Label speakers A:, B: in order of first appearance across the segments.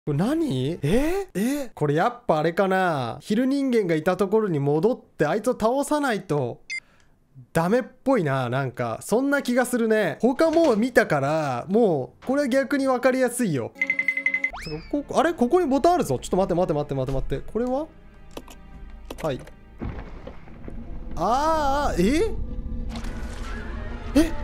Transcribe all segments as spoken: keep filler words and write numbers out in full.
A: これ何？ええこれやっぱあれかな、昼人間がいたところに戻ってあいつを倒さないとダメっぽいな。なんかそんな気がするね。他もう見たからもうこれは逆に分かりやすいよ。ここあれここにボタンあるぞ。ちょっと待って待って待って待って待って。これははい。ああええ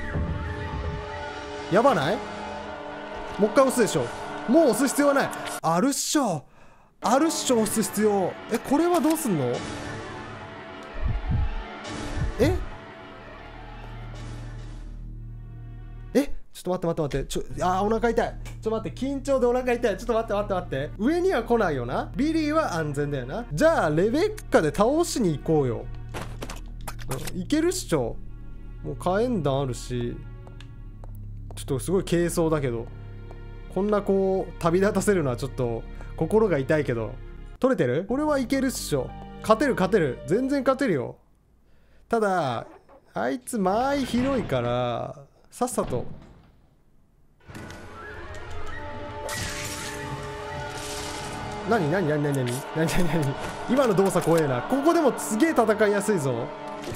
A: やばない？もう一回押すでしょ。もう押す必要はない。あるっしょ。あるっしょ押す必要。えこれはどうすんの？ええちょっと待って待って待って。ちょあーお腹痛い。ちょっと待って緊張でお腹痛い。ちょっと待って待って待って。上には来ないよな。ビリーは安全だよな。じゃあレベッカで倒しに行こうよ。うん、いけるっしょ。もう火炎弾あるし、ちょっとすごい軽装だけど、こんなこう旅立たせるのはちょっと心が痛いけど、取れてる？これはいけるっしょ。勝てる勝てる。全然勝てるよ。ただあいつ間合い広いからさっさと。何何何何何何何何今の動作怖えな。ここでもすげえ戦いやすいぞ。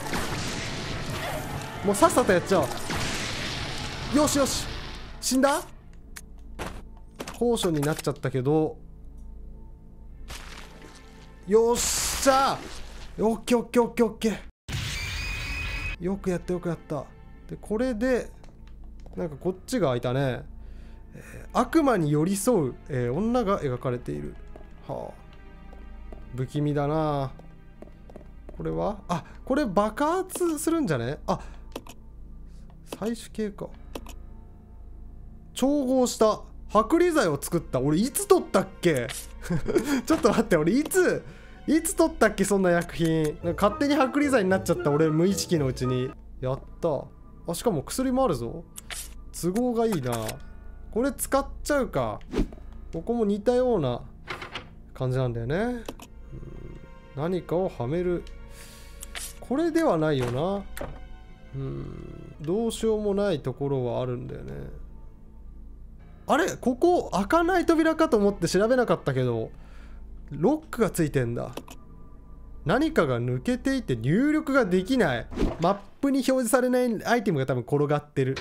A: もうさっさとやっちゃおう。よしよし。死んだ？高所になっちゃったけど、よっしゃー。オッケーオッケーオッケーオッケー。よくやったよくやった。でこれでなんかこっちが開いたね。えー、悪魔に寄り添う、えー、女が描かれている。はあ不気味だな。これはあこれ爆発するんじゃね？あ採取系か。調合した剥離剤を作った。俺いつ取ったっけちょっと待って、俺いついつ取ったっけそんな薬品。勝手に剥離剤になっちゃった。俺無意識のうちに。やった。あしかも薬もあるぞ。都合がいいな。これ使っちゃうか。ここも似たような感じなんだよね。うん、何かをはめる。これではないよな。うんどうしようもないところはあるんだよね。あれここ開かない扉かと思って調べなかったけどロックがついてんだ。何かが抜けていて入力ができない。マップに表示されないアイテムが多分転がってる。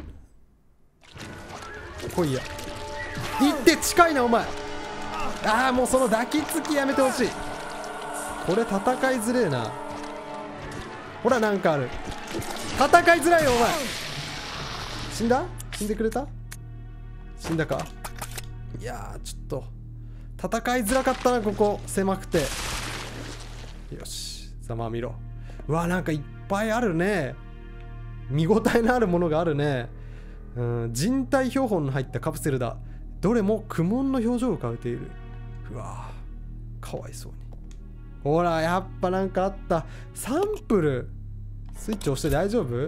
A: 来いや。行って近いなお前。ああもうその抱きつきやめてほしい。これ戦いづれえな。ほらなんかある。戦いづらいよお前。死んだ？死んでくれた？死んだか？いやーちょっと戦いづらかったな。ここ狭くて。よしざまあ見ろ。うわなんかいっぱいあるね。見応えのあるものがあるね。うん人体標本の入ったカプセルだ。どれも苦悶の表情を浮かべている。うわーかわいそうに。ほらやっぱなんかあった。サンプルスイッチ押して大丈夫？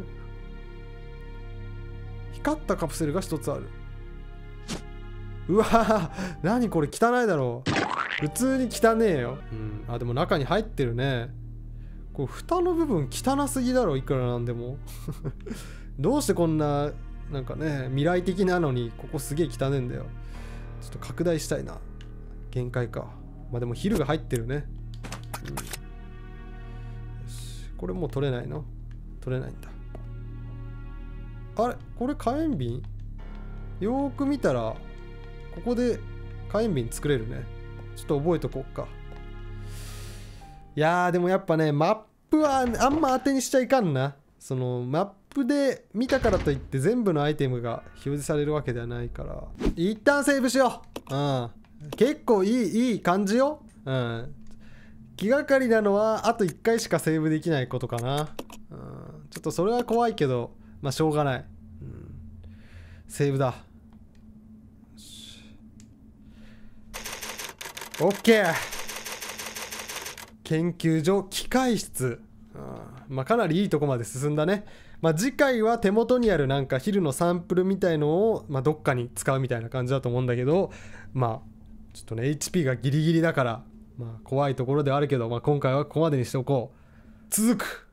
A: 光ったカプセルが一つある。うわー何これ汚いだろう。普通に汚ねえよ。うんあでも中に入ってるね。これ蓋の部分汚すぎだろいくらなんでもどうしてこんななんかね未来的なのにここすげえ汚ねえんだよ。ちょっと拡大したいな。限界か。まあでもヒルが入ってるね。うん、よしこれもう取れないの？取れないんだ。あれこれ火炎瓶？よーく見たらここで火炎瓶作れるね。ちょっと覚えとこっか。いやーでもやっぱねマップはあんま当てにしちゃいかんな。そのマップで見たからといって全部のアイテムが表示されるわけではないから、一旦セーブしよう。うん結構いいいい感じよ。うん気がかりなのはあといっかいしかセーブできないことかな。うんちょっとそれは怖いけどまあしょうがない。うん、セーブだ。オッケー。研究所機械室。うん、まあかなりいいとこまで進んだね。まあ次回は手元にあるなんかヒルのサンプルみたいのを、まあ、どっかに使うみたいな感じだと思うんだけど、まあちょっとね エイチピー がギリギリだから、まあ怖いところではあるけど、まあ今回はここまでにしておこう。続く。